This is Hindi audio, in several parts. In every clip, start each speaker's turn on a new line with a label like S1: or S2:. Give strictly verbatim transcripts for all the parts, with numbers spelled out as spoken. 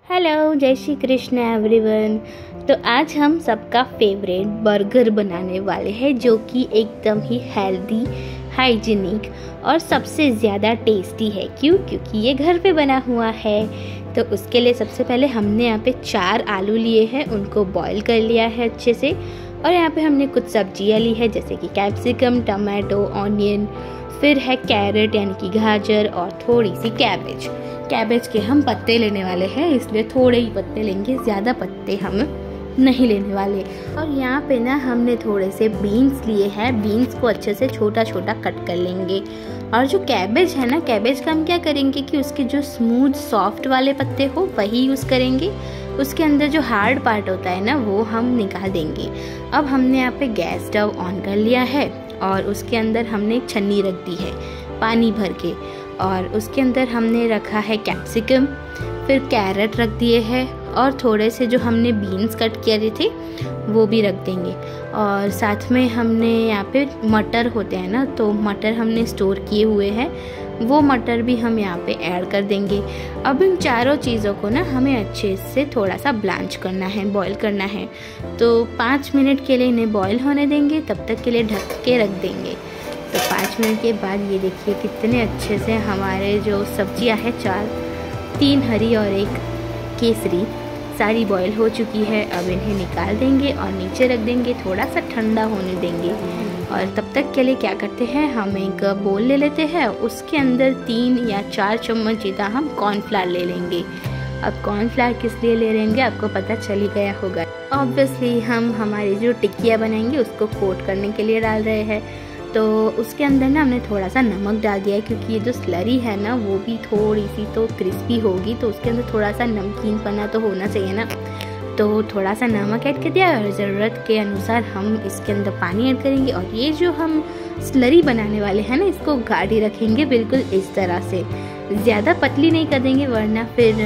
S1: हेलो, जय श्री कृष्ण एवरीवन। तो आज हम सबका फेवरेट बर्गर बनाने वाले हैं, जो कि एकदम ही हेल्दी, हाइजीनिक और सबसे ज़्यादा टेस्टी है। क्यों? क्योंकि ये घर पे बना हुआ है। तो उसके लिए सबसे पहले हमने यहाँ पे चार आलू लिए हैं, उनको बॉईल कर लिया है अच्छे से। और यहाँ पे हमने कुछ सब्जियाँ ली है, जैसे कि कैप्सिकम, टमाटो, ऑनियन, फिर है कैरेट यानी कि गाजर और थोड़ी सी कैबेज। कैबेज के हम पत्ते लेने वाले हैं, इसलिए थोड़े ही पत्ते लेंगे, ज़्यादा पत्ते हम नहीं लेने वाले। और यहाँ पे ना हमने थोड़े से बीन्स लिए हैं, बीन्स को अच्छे से छोटा छोटा कट कर लेंगे। और जो कैबेज है ना, कैबेज का हम क्या करेंगे कि उसके जो स्मूथ सॉफ्ट वाले पत्ते हो वही यूज़ करेंगे, उसके अंदर जो हार्ड पार्ट होता है ना वो हम निकाल देंगे। अब हमने यहाँ पे गैस स्टव ऑन कर लिया है और उसके अंदर हमने एक छन्नी रख दी है पानी भर के, और उसके अंदर हमने रखा है कैप्सिकम, फिर कैरेट रख दिए हैं, और थोड़े से जो हमने बीन्स कट किए थे वो भी रख देंगे। और साथ में हमने यहाँ पे मटर होते हैं ना, तो मटर हमने स्टोर किए हुए हैं, वो मटर भी हम यहाँ पे ऐड कर देंगे। अब इन चारों चीज़ों को ना हमें अच्छे से थोड़ा सा ब्लांच करना है, बॉईल करना है। तो पाँच मिनट के लिए इन्हें बॉईल होने देंगे, तब तक के लिए ढक के रख देंगे। तो पाँच मिनट के बाद ये देखिए कितने अच्छे से हमारे जो सब्जियां हैं, चार, तीन हरी और एक केसरी, सारी बॉईल हो चुकी है। अब इन्हें निकाल देंगे और नीचे रख देंगे, थोड़ा सा ठंडा होने देंगे। और तब तक के लिए क्या करते हैं, हम एक बोल ले लेते हैं, उसके अंदर तीन या चार चम्मच जितना हम कॉर्नफ्लावर ले लेंगे। अब कॉर्नफ्लावर किस लिए ले लेंगे आपको पता चल ही गया होगा। ऑब्वियसली हम हमारी जो टिक्कियाँ बनाएंगे उसको कोट करने के लिए डाल रहे हैं। तो उसके अंदर ना हमने थोड़ा सा नमक डाल दिया है, क्योंकि ये जो स्लरी है ना वो भी थोड़ी सी तो क्रिस्पी होगी, तो उसके अंदर थोड़ा सा नमकीन पना तो होना चाहिए ना। तो थोड़ा सा नमक ऐड कर दिया और ज़रूरत के अनुसार हम इसके अंदर पानी ऐड करेंगे। और ये जो हम स्लरी बनाने वाले हैं ना, इसको गाढ़ी रखेंगे बिल्कुल इस तरह से, ज़्यादा पतली नहीं कर देंगे, वरना फिर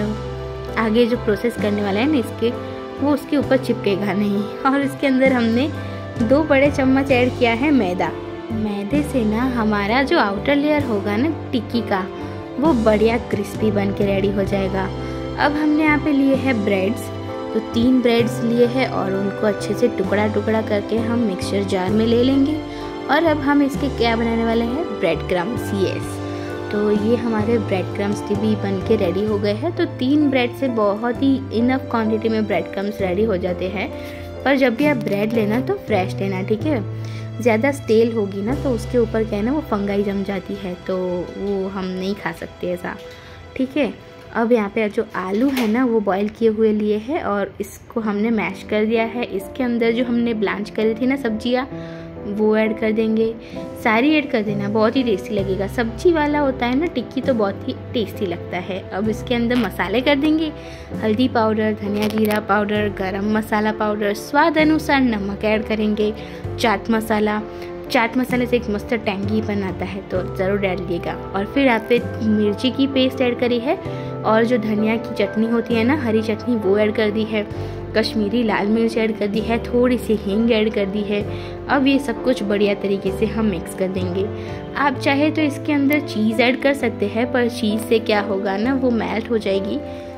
S1: आगे जो प्रोसेस करने वाला है ना इसके, वो उसके ऊपर चिपकेगा नहीं। और इसके अंदर हमने दो बड़े चम्मच ऐड किया है मैदा। मैदे से ना हमारा जो आउटर लेयर होगा ना टिक्की का, वो बढ़िया क्रिस्पी बन के रेडी हो जाएगा। अब हमने यहाँ पे लिए हैं ब्रेड्स, तो तीन ब्रेड्स लिए हैं और उनको अच्छे से टुकड़ा टुकड़ा करके हम मिक्सचर जार में ले लेंगे। और अब हम इसके क्या बनाने वाले हैं, ब्रेड क्रम्स। यस, तो ये हमारे ब्रेड क्रम्स भी बन के रेडी हो गए हैं। तो तीन ब्रेड से बहुत ही इनफ क्वांटिटी में ब्रेड क्रम्स रेडी हो जाते हैं। पर जब भी आप ब्रेड लेना तो फ्रेश लेना, ठीक है। ज़्यादा स्टेल होगी ना तो उसके ऊपर क्या है ना, वो फंगाई जम जाती है, तो वो हम नहीं खा सकते ऐसा, ठीक है। अब यहाँ पे जो आलू है ना वो बॉईल किए हुए लिए हैं और इसको हमने मैश कर दिया है। इसके अंदर जो हमने ब्लांच करी थी ना सब्जियाँ, वो ऐड कर देंगे, सारी ऐड कर देना, बहुत ही टेस्टी लगेगा। सब्जी वाला होता है ना टिक्की, तो बहुत ही टेस्टी लगता है। अब इसके अंदर मसाले कर देंगे, हल्दी पाउडर, धनिया जीरा पाउडर, गरम मसाला पाउडर, स्वाद अनुसार नमक ऐड करेंगे, चाट मसाला। चाट मसाले से एक मस्त टैंगी बनाता है, तो ज़रूर डाल दिएगा। और फिर यहाँ पे मिर्ची की पेस्ट ऐड करी है, और जो धनिया की चटनी होती है ना, हरी चटनी, वो ऐड कर दी है, कश्मीरी लाल मिर्च ऐड कर दी है, थोड़ी सी हींग ऐड कर दी है। अब ये सब कुछ बढ़िया तरीके से हम मिक्स कर देंगे। आप चाहे तो इसके अंदर चीज़ ऐड कर सकते हैं, पर चीज़ से क्या होगा ना, वो मेल्ट हो जाएगी,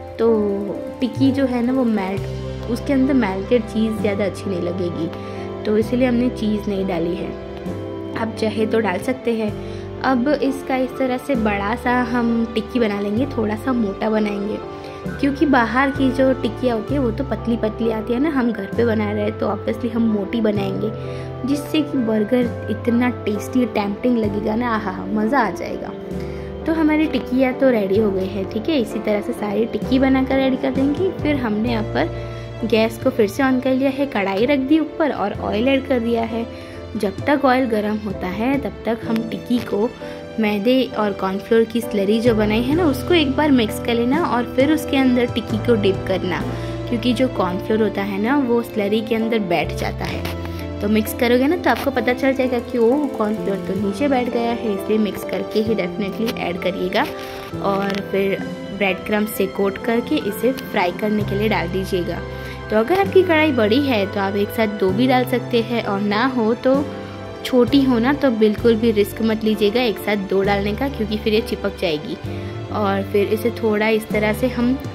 S1: तो टिक्की जो है ना वो मेल्ट, उसके अंदर मेल्टेड चीज़ ज़्यादा अच्छी नहीं लगेगी, तो इसलिए हमने चीज़ नहीं डाली है। आप चाहे तो डाल सकते हैं। अब इसका इस तरह से बड़ा सा हम टिक्की बना लेंगे, थोड़ा सा मोटा बनाएंगे, क्योंकि बाहर की जो टिक्कियाँ होती है वो तो पतली पतली आती है ना, हम घर पे बना रहे हैं तो ऑब्वियसली हम मोटी बनाएंगे, जिससे कि बर्गर इतना टेस्टी टेम्पटिंग लगेगा ना, आहा मज़ा आ जाएगा। तो हमारी टिक्कियाँ तो रेडी हो गई है, ठीक है। इसी तरह से सारी टिक्की बनाकर रेडी कर देंगे। फिर हमने यहाँ पर गैस को फिर से ऑन कर लिया है, कढ़ाई रख दी ऊपर और ऑयल ऐड कर दिया है। जब तक ऑयल गर्म होता है तब तक हम टिक्की को मैदे और कॉर्नफ्लोर की स्लरी जो बनाई है ना उसको एक बार मिक्स कर लेना, और फिर उसके अंदर टिक्की को डिप करना, क्योंकि जो कॉर्नफ्लोर होता है ना वो स्लरी के अंदर बैठ जाता है। तो मिक्स करोगे ना तो आपको पता चल जाएगा कि वो कॉर्नफ्लोर तो नीचे बैठ गया है, इसलिए मिक्स करके ही डेफिनेटली ऐड करिएगा। और फिर ब्रेड क्रम्स से कोट करके इसे फ्राई करने के लिए डाल दीजिएगा। तो अगर आपकी कढ़ाई बड़ी है तो आप एक साथ दो भी डाल सकते हैं, और ना हो तो छोटी हो ना तो बिल्कुल भी रिस्क मत लीजिएगा एक साथ दो डालने का, क्योंकि फिर ये चिपक जाएगी। और फिर इसे थोड़ा इस तरह से हम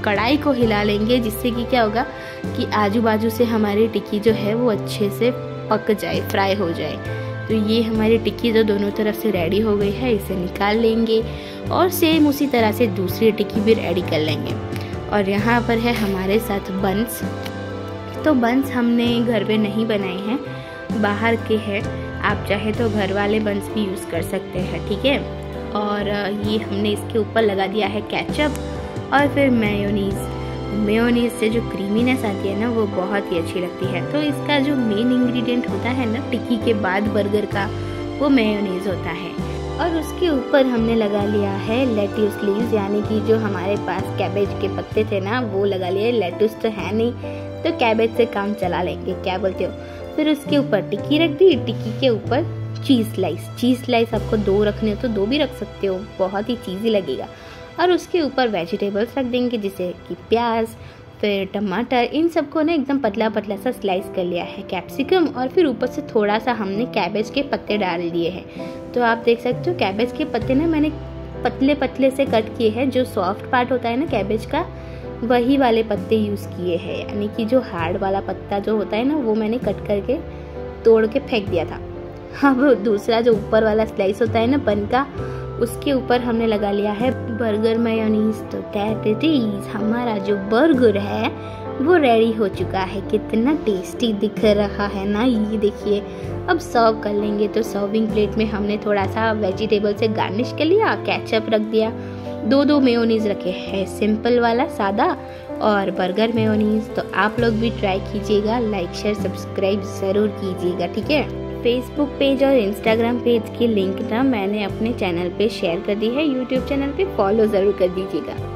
S1: कढ़ाई को हिला लेंगे, जिससे कि क्या होगा कि आजू बाजू से हमारी टिक्की जो है वो अच्छे से पक जाए, फ्राई हो जाए। तो ये हमारी टिक्की जो दोनों तरफ से रेडी हो गई है, इसे निकाल लेंगे और सेम उसी तरह से दूसरी टिक्की भी रेडी कर लेंगे। और यहाँ पर है हमारे साथ बंस। तो बंस हमने घर पे नहीं बनाए हैं, बाहर के हैं। आप चाहे तो घर वाले बंस भी यूज़ कर सकते हैं, ठीक है। और ये हमने इसके ऊपर लगा दिया है केचप और फिर मेयोनीज़। मेयोनीज से जो क्रीमीनेस आती है ना, वो बहुत ही अच्छी लगती है। तो इसका जो मेन इंग्रेडिएंट होता है ना टिक्की के बाद बर्गर का, वो मेयोनीज होता है। और उसके ऊपर हमने लगा लिया है लेट्यूस लीव्स, यानी कि जो हमारे पास कैबेज के पत्ते थे ना, वो लगा लिए। लेट्यूस तो है नहीं, तो कैबेज से काम चला लेंगे, क्या बोलते हो। फिर उसके ऊपर टिक्की रख दी, टिक्की के ऊपर चीज़ स्लाइस। चीज़ स्लाइस आपको दो रखने हो तो दो भी रख सकते हो, बहुत ही चीज़ी लगेगा। और उसके ऊपर वेजिटेबल्स रख देंगे, जैसे कि प्याज, फिर टमाटर, इन सबको ना एकदम पतला पतला सा स्लाइस कर लिया है, कैप्सिकम, और फिर ऊपर से थोड़ा सा हमने कैबेज के पत्ते डाल दिए हैं। तो आप देख सकते हो कैबेज के पत्ते ना मैंने पतले पतले से कट किए हैं। जो सॉफ्ट पार्ट होता है ना कैबेज का, वही वाले पत्ते यूज़ किए हैं, यानी कि जो हार्ड वाला पत्ता जो होता है ना, वो मैंने कट करके तोड़ के फेंक दिया था। अब दूसरा जो ऊपर वाला स्लाइस होता है ना बन का, उसके ऊपर हमने लगा लिया है बर्गर मेयोनीज। तो दैट इट इज, हमारा जो बर्गर है वो रेडी हो चुका है। कितना टेस्टी दिख रहा है ना, ये देखिए। अब सर्व कर लेंगे। तो सर्विंग प्लेट में हमने थोड़ा सा वेजिटेबल से गार्निश कर लिया, केचप रख दिया, दो दो मेयोनीज रखे हैं, सिंपल वाला सादा और बर्गर मेयोनीज। तो आप लोग भी ट्राई कीजिएगा, लाइक शेयर सब्सक्राइब ज़रूर कीजिएगा, ठीक है। फेसबुक पेज और इंस्टाग्राम पेज की लिंक ना मैंने अपने चैनल पे शेयर कर दी है, यूट्यूब चैनल पे फॉलो ज़रूर कर दीजिएगा।